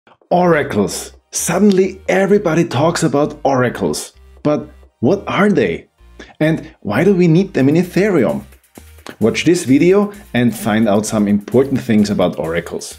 Oracles. Suddenly everybody talks about oracles. But what are they? And why do we need them in Ethereum? Watch this video and find out some important things about oracles.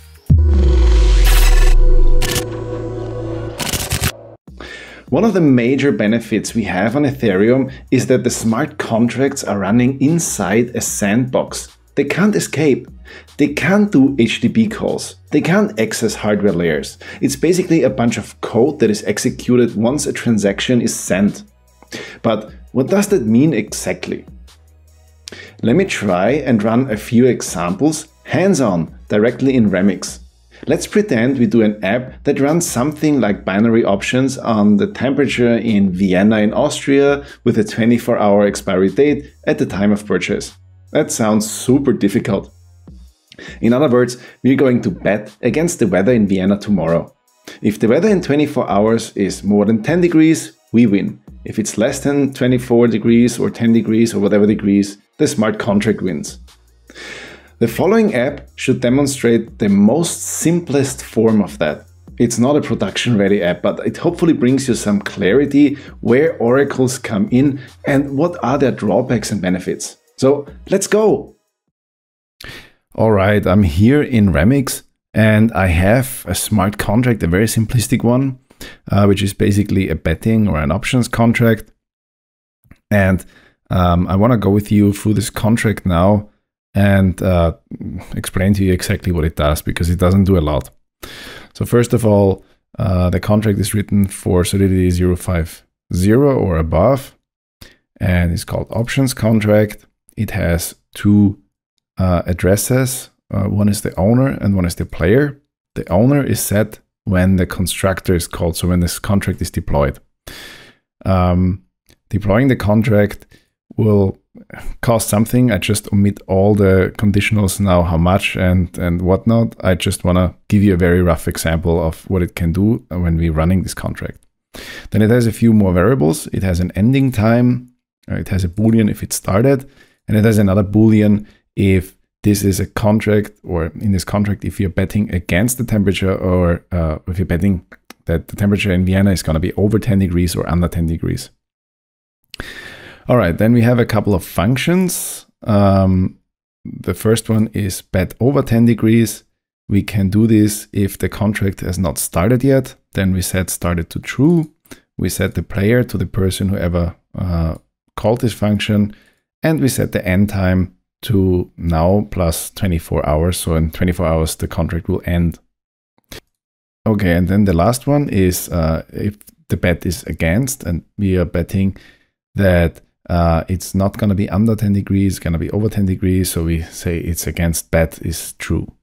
One of the major benefits we have on Ethereum is that the smart contracts are running inside a sandbox. They can't escape. They can't do HTTP calls. They can't access hardware layers. It's basically a bunch of code that is executed once a transaction is sent. But what does that mean exactly? Let me try and run a few examples hands-on directly in Remix. Let's pretend we do an app that runs something like binary options on the temperature in Vienna in Austria with a 24-hour expiry date at the time of purchase. That sounds super difficult. In other words, we're going to bet against the weather in Vienna tomorrow. If the weather in 24 hours is more than 10 degrees, we win. If it's less than 24 degrees or 10 degrees or whatever degrees, the smart contract wins. The following app should demonstrate the most simplest form of that. It's not a production-ready app, but it hopefully brings you some clarity where oracles come in and what are their drawbacks and benefits. So let's go! Alright, I'm here in Remix and I have a smart contract, a very simplistic one, which is basically a betting or an options contract. And I want to go with you through this contract now and explain to you exactly what it does, because it doesn't do a lot. So first of all, the contract is written for solidity 050 or above, and it's called options contract. It has two addresses. One is the owner and one is the player. The owner is set when the constructor is called, so when this contract is deployed. Deploying the contract will cost something. I just omit all the conditionals now, how much and whatnot. I just want to give you a very rough example of what it can do when we're running this contract. Then it has a few more variables. It has an ending time. It has a Boolean if it started. And it has another Boolean if this is a contract, or in this contract, if you're betting against the temperature, or if you're betting that the temperature in Vienna is going to be over 10 degrees or under 10 degrees. All right, then we have a couple of functions. The first one is bet over 10 degrees. We can do this if the contract has not started yet. Then we set started to true. We set the player to the person who ever called this function. And we set the end time to now plus 24 hours. So in 24 hours, the contract will end. Okay, and then the last one is if the bet is against, and we are betting that it's not going to be under 10 degrees, it's going to be over 10 degrees. So we say it's against bet is true.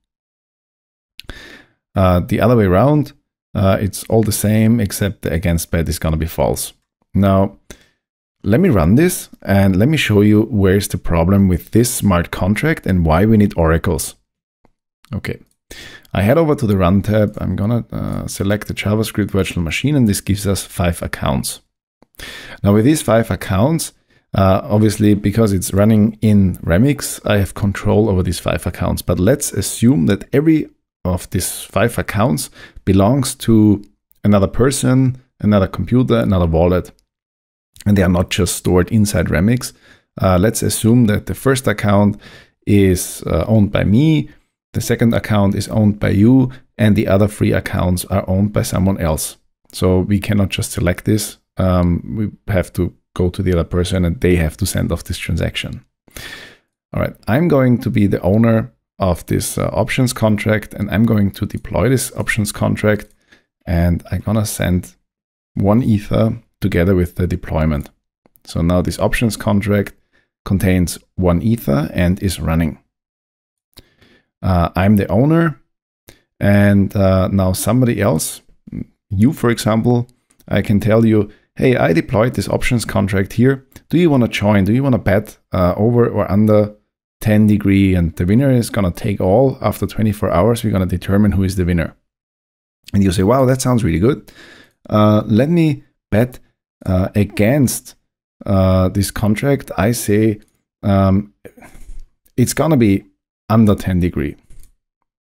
The other way around, it's all the same, except the against bet is going to be false. Now, let me run this and let me show you where's the problem with this smart contract and why we need oracles. Okay, I head over to the Run tab. I'm going to select the JavaScript virtual machine, and this gives us 5 accounts. Now with these 5 accounts, obviously because it's running in Remix, I have control over these 5 accounts. But let's assume that every of these 5 accounts belongs to another person, another computer, another wallet. And they are not just stored inside Remix. Let's assume that the first account is owned by me, the second account is owned by you, and the other 3 accounts are owned by someone else. So we cannot just select this. We have to go to the other person and they have to send off this transaction. All right, I'm going to be the owner of this options contract, and I'm going to deploy this options contract, and I'm gonna send 1 Ether together with the deployment. So now this options contract contains 1 Ether and is running. I'm the owner, and now somebody else, you for example, I can tell you, hey, I deployed this options contract here. Do you want to join? Do you want to bet over or under 10 degree? And the winner is going to take all. After 24 hours, we're going to determine who is the winner. And you say, wow, that sounds really good. Let me bet against this contract. I say it's going to be under 10 degree.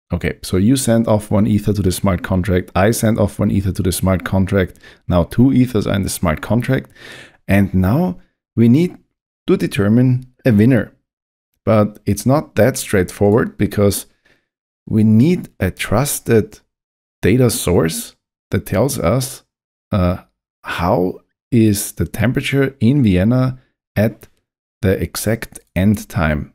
Okay, so you send off 1 ether to the smart contract. I send off 1 ether to the smart contract. Now 2 ethers are in the smart contract. And now we need to determine a winner. But it's not that straightforward because we need a trusted data source that tells us how is the temperature in Vienna at the exact end time.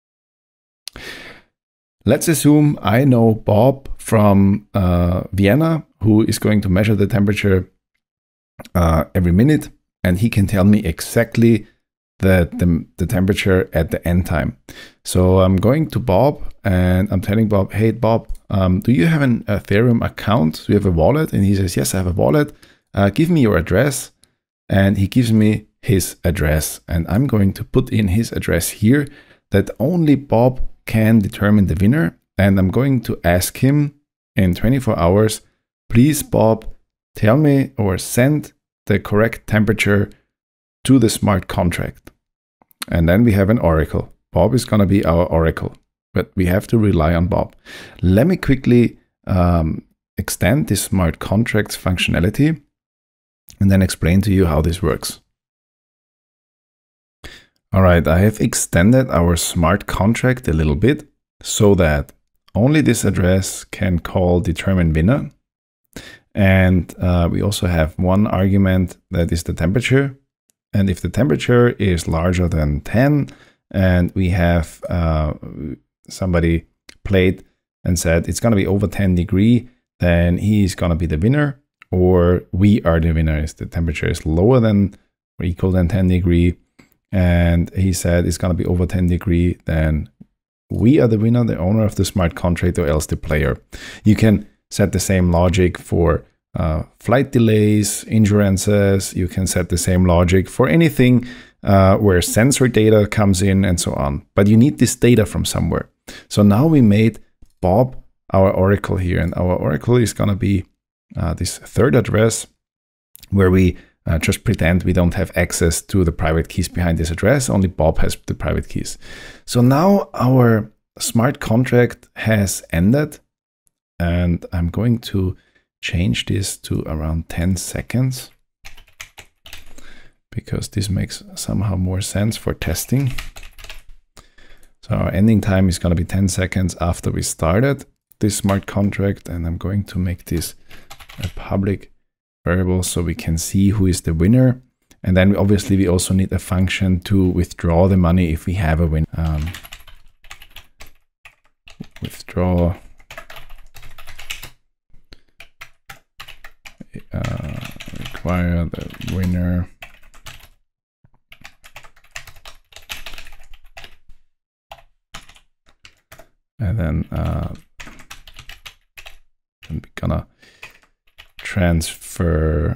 Let's assume I know Bob from Vienna, who is going to measure the temperature every minute, and he can tell me exactly the temperature at the end time. So I'm going to Bob and I'm telling Bob, hey Bob, do you have an Ethereum account? Do you have a wallet? And he says, yes, I have a wallet. Give me your address. And he gives me his address. And I'm going to put in his address here that only Bob can determine the winner. And I'm going to ask him in 24 hours, please Bob, tell me or send the correct temperature to the smart contract. And then we have an oracle. Bob is going to be our oracle, but we have to rely on Bob. Let me quickly extend this smart contracts functionality and then explain to you how this works. All right, I have extended our smart contract a little bit so that only this address can call determine winner. And we also have one argument that is the temperature. And if the temperature is larger than 10 and we have somebody played and said it's going to be over 10 degrees, then he's going to be the winner, or we are the winner if the temperature is lower than or equal than 10 degrees. And he said it's going to be over 10 degrees, then we are the winner, the owner of the smart contract, or else the player. You can set the same logic for flight delays, insurances. You can set the same logic for anything where sensor data comes in and so on. But you need this data from somewhere. So now we made Bob our oracle here, and our oracle is going to be this third address where we just pretend we don't have access to the private keys behind this address. Only Bob has the private keys. So now our smart contract has ended, and I'm going to change this to around 10 seconds because this makes somehow more sense for testing. So our ending time is going to be 10 seconds after we started this smart contract, and I'm going to make this a public variable so we can see who is the winner. And then obviously we also need a function to withdraw the money if we have a win. Withdraw require the winner and then we're gonna transfer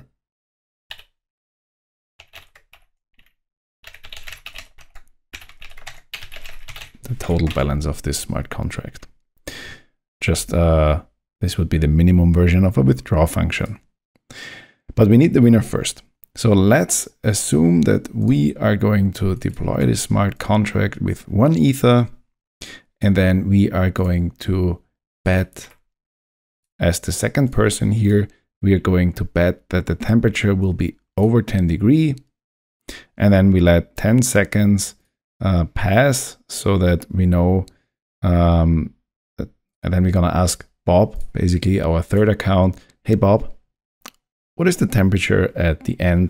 the total balance of this smart contract. Just this would be the minimum version of a withdraw function. But we need the winner first. So let's assume that we are going to deploy this smart contract with 1 ether, and then we are going to bet as the second person here, we are going to bet that the temperature will be over 10 degrees. And then we let 10 seconds pass so that we know, and then we're going to ask Bob, basically our third account, hey Bob, what is the temperature at the end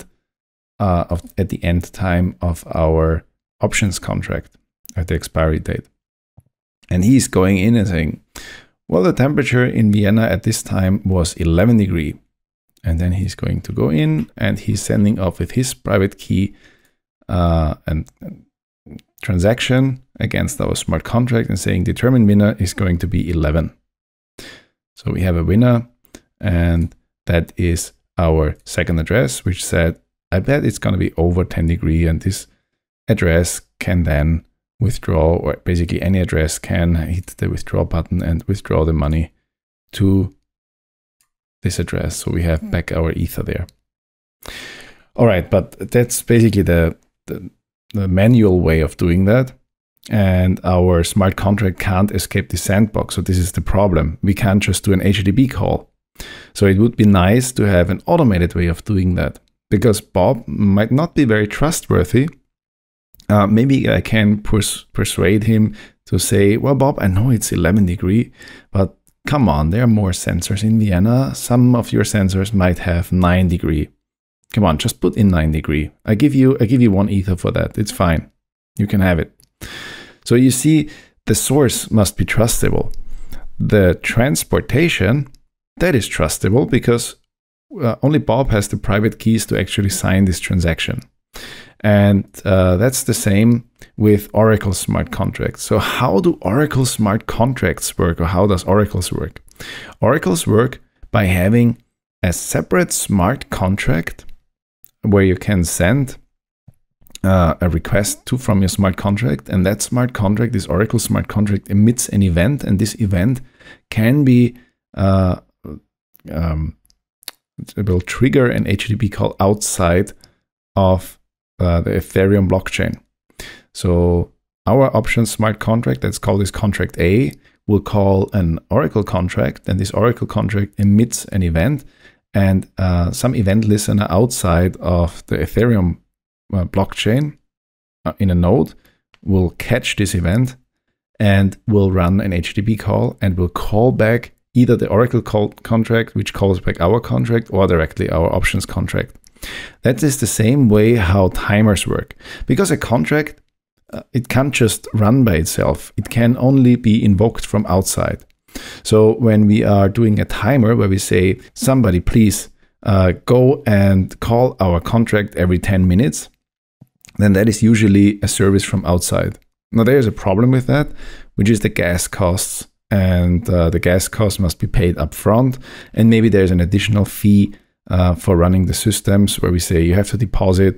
time of our options contract at the expiry date? And he's going in and saying, well, the temperature in Vienna at this time was 11 degrees. And then he's going to go in and he's sending off with his private key and transaction against our smart contract and saying determine winner is going to be 11. So we have a winner, and that is our second address, which said, I bet it's going to be over 10 degrees, and this address can then withdraw, or basically any address can hit the withdraw button and withdraw the money to this address. So we have back our ether there. All right, but that's basically the manual way of doing that. and our smart contract can't escape the sandbox. So this is the problem. We can't just do an HTTP call. So it would be nice to have an automated way of doing that, because Bob might not be very trustworthy. Maybe I can persuade him to say, well, Bob, I know it's 11 degrees, but come on, there are more sensors in Vienna. Some of your sensors might have 9 degrees. Come on, just put in 9 degrees. I give you 1 Ether for that. It's fine. You can have it. So you see, the source must be trustable. The transportation, that is trustable, because only Bob has the private keys to actually sign this transaction. And that's the same with Oracle smart contracts. So how do Oracle smart contracts work, or how does Oracle's work? Oracle's work by having a separate smart contract where you can send a request from your smart contract, and that smart contract, this Oracle smart contract, emits an event, and this event can be it will trigger an HTTP call outside of the Ethereum blockchain. So our option smart contract, let's call this contract A, will call an Oracle contract, and this Oracle contract emits an event, and some event listener outside of the Ethereum blockchain in a node will catch this event and will run an HTTP call and will call back either the Oracle contract, which calls back our contract, or directly our options contract. That is the same way how timers work, because a contract, it can't just run by itself. It can only be invoked from outside. So when we are doing a timer where we say, somebody please go and call our contract every 10 minutes, then that is usually a service from outside. Now there's a problem with that, which is the gas costs, and the gas costs must be paid up front, and maybe there's an additional fee for running the systems where we say you have to deposit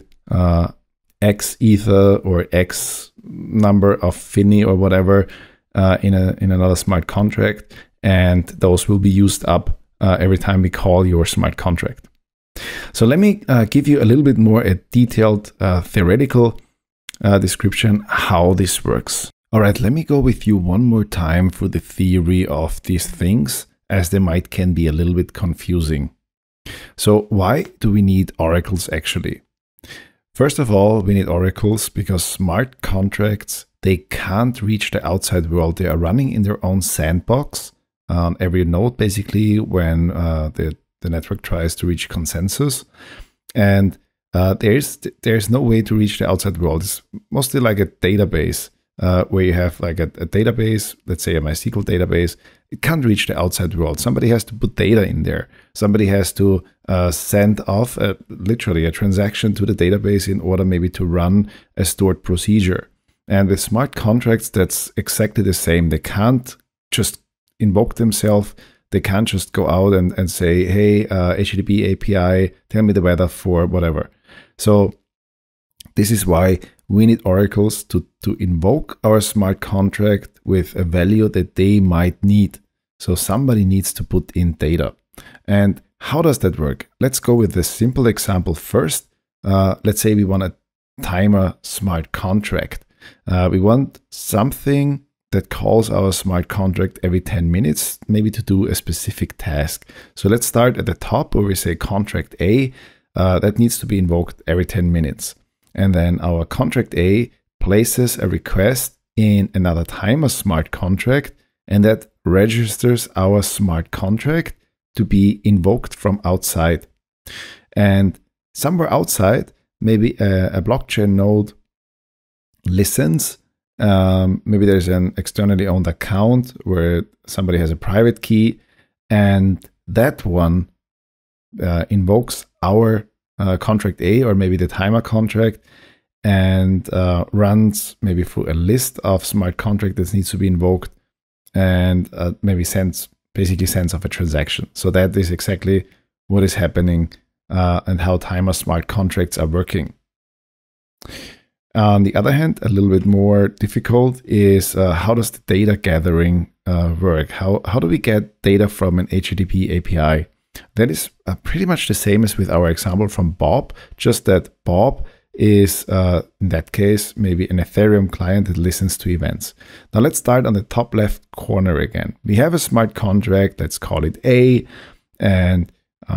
X Ether or X number of Finny or whatever in another smart contract, and those will be used up every time we call your smart contract. So let me give you a little bit more a detailed theoretical description how this works. All right, let me go with you one more time through the theory of these things, as they can be a little bit confusing. So why do we need oracles actually? First of all, we need oracles because smart contracts, they can't reach the outside world. They are running in their own sandbox on every node, basically, when the network tries to reach consensus. And there's no way to reach the outside world. It's mostly like a database where you have like a database, let's say a MySQL database. It can't reach the outside world. Somebody has to put data in there. Somebody has to send off literally a transaction to the database in order maybe to run a stored procedure. And with smart contracts, that's exactly the same. They can't just invoke themselves. They can't just go out and say, hey, HTTP API, tell me the weather for whatever. So this is why we need oracles to invoke our smart contract with a value that they might need. So somebody needs to put in data. And how does that work? Let's go with this simple example first. Let's say we want a timer smart contract. We want something that calls our smart contract every 10 minutes, maybe to do a specific task. So let's start at the top where we say contract A, that needs to be invoked every 10 minutes. And then our contract A places a request in another timer smart contract, and that registers our smart contract to be invoked from outside. And somewhere outside, maybe a blockchain node listens. Maybe there's an externally owned account where somebody has a private key, and that one invokes our contract A, or maybe the timer contract, and runs maybe through a list of smart contract that needs to be invoked, and maybe basically sends off a transaction. So that is exactly what is happening and how timer smart contracts are working. On the other hand, a little bit more difficult is how does the data gathering work? How do we get data from an HTTP API? That is pretty much the same as with our example from Bob, just that Bob is, in that case, maybe an Ethereum client that listens to events. Now let's start on the top left corner again. We have a smart contract, let's call it A, and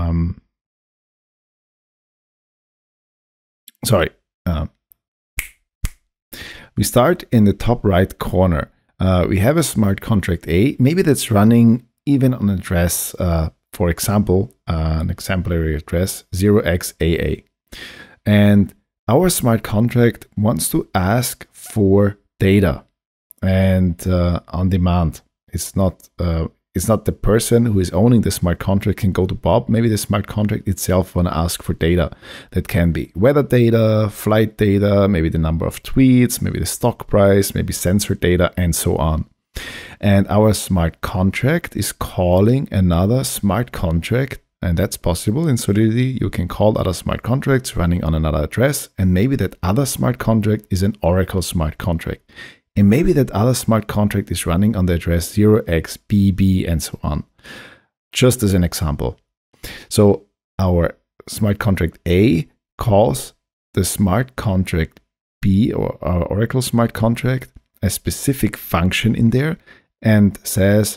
we start in the top right corner. We have a smart contract A, maybe that's running even on an address, for example, an exemplary address 0xAA. And our smart contract wants to ask for data and on demand. It's not the person who is owning the smart contract can go to Bob. Maybe the smart contract itself want to ask for data. That can be weather data, flight data, maybe the number of tweets, maybe the stock price, maybe sensor data, and so on. And our smart contract is calling another smart contract, and that's possible in Solidity. You can call other smart contracts running on another address, and maybe that other smart contract is an Oracle smart contract. And maybe that other smart contract is running on the address 0xBB and so on, just as an example. So our smart contract A calls the smart contract B, or our Oracle smart contract, a specific function in there and says,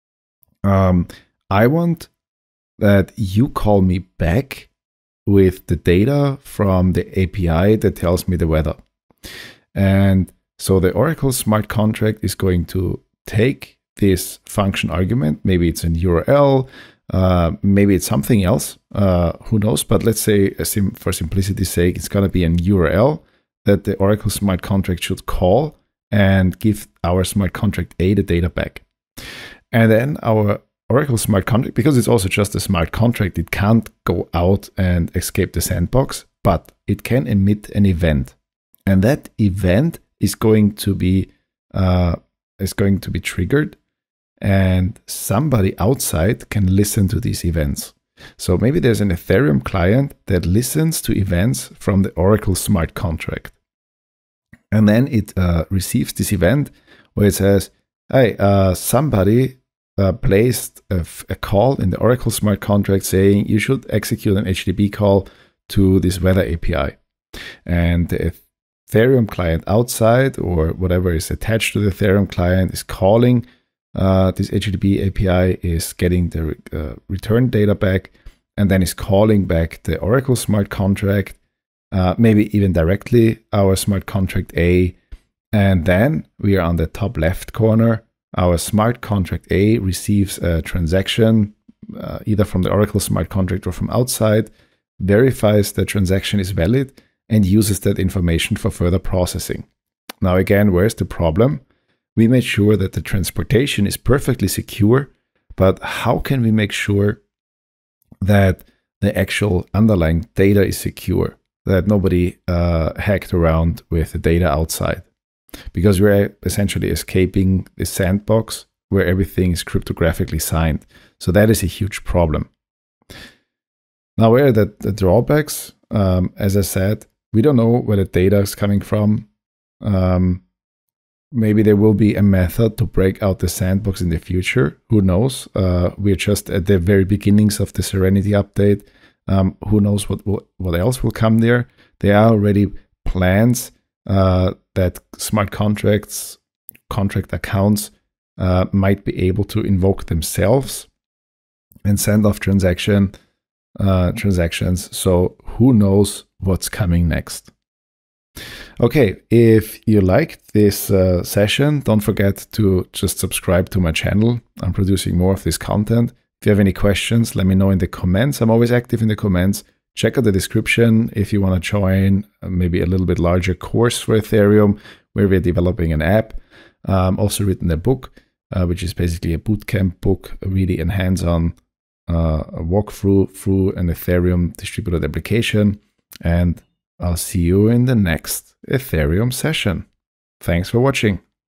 I want that you call me back with the data from the API that tells me the weather. And so the Oracle smart contract is going to take this function argument. Maybe it's an URL, maybe it's something else, who knows? But let's say, for simplicity's sake, it's going to be an URL that the Oracle smart contract should call and give our smart contract A the data back. And then our Oracle smart contract, because it's also just a smart contract, it can't go out and escape the sandbox, but it can emit an event. And that event is going to be triggered, and somebody outside can listen to these events. So maybe there's an Ethereum client that listens to events from the Oracle smart contract. And then it receives this event where it says, hey, somebody placed a call in the Oracle smart contract saying you should execute an HTTP call to this weather API. And the Ethereum client outside, or whatever is attached to the Ethereum client, is calling this HTTP API, is getting the return data back, and then is calling back the Oracle smart contract, maybe even directly our smart contract A. And then we are on the top left corner. Our smart contract A receives a transaction either from the Oracle smart contract or from outside, verifies the transaction is valid, and uses that information for further processing. Now again, where's the problem? We made sure that the transportation is perfectly secure, but how can we make sure that the actual underlying data is secure, that nobody hacked around with the data outside? Because we're essentially escaping the sandbox where everything is cryptographically signed. So that is a huge problem. Now, where are the drawbacks? As I said, we don't know where the data is coming from. Maybe there will be a method to break out the sandbox in the future. Who knows? We're just at the very beginnings of the Serenity update. Who knows what else will come there? There are already plans that smart contract accounts might be able to invoke themselves and send off transactions. So who knows what's coming next? Okay, if you liked this session, don't forget to just subscribe to my channel. I'm producing more of this content. If you have any questions, let me know in the comments. I'm always active in the comments. Check out the description if you want to join maybe a little bit larger course for Ethereum, where we're developing an app. Also written a book, which is basically a bootcamp book, really a hands-on walkthrough through an Ethereum distributed application. And I'll see you in the next Ethereum session. Thanks for watching.